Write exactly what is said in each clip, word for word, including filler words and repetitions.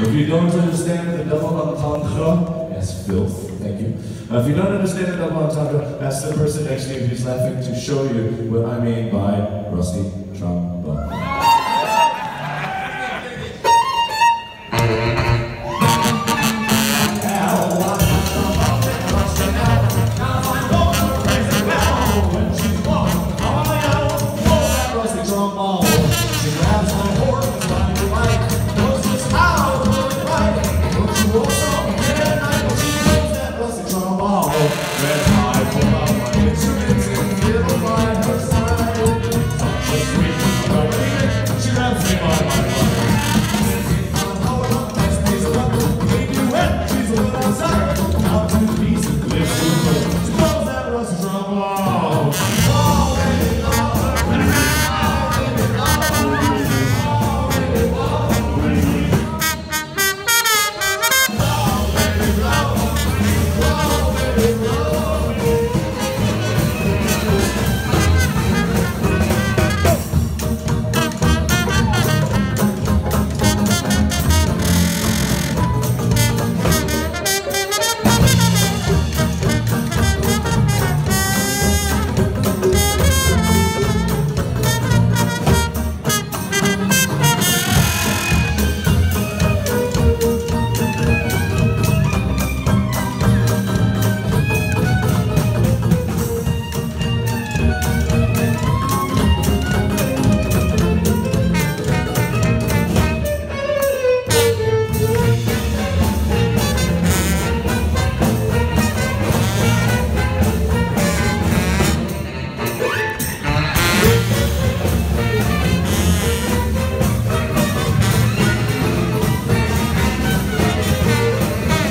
If you don't understand the double entendre, yes, filth, thank you. Uh, if you don't understand the double entendre, ask the person next to you who's laughing to show you what I mean by rusty trombone.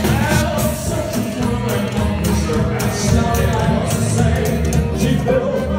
She